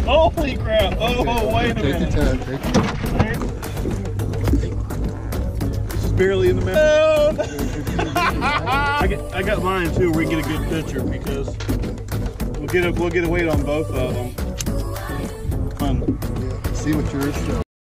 Holy crap! Oh, wait a minute. Take your time. This is barely in the middle. I got mine too. We get a good picture because we'll get a weight on both of them. Fun. Yeah. See what yours shows.